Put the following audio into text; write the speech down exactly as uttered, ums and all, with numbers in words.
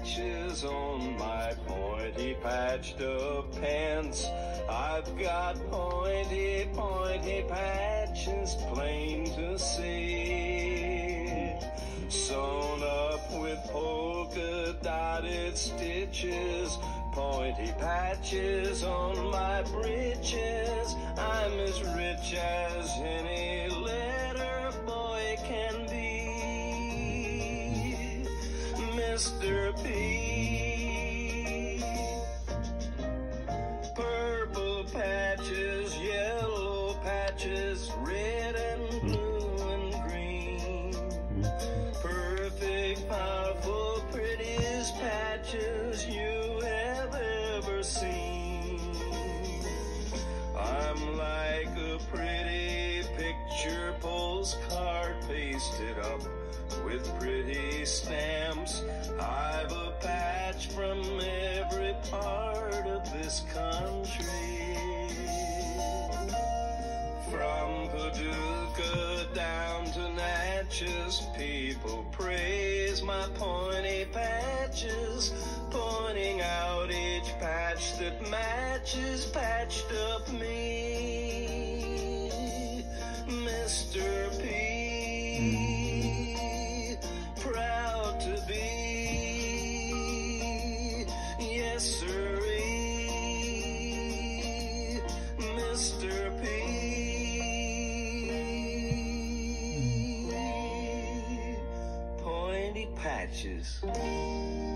patches on my pointy patched up pants. I've got pointy, pointy patches plain to see, sewn up with polka dotted stitches, pointy patches on my breeches. I'm as rich as any letter boy can be. Mister P. Purple patches, yellow patches, red and blue and green. Perfect, powerful, prettiest patches you have ever seen. I'm like a pretty picture postcard pasted up with pretty stamps. I've a patch from every part of this country, from Paducah down to Natchez. People praise my pointy patches, pointing out each patch that matches patched up me. Mister P, proud to be, yes sirree, Mister P. Pointy patches.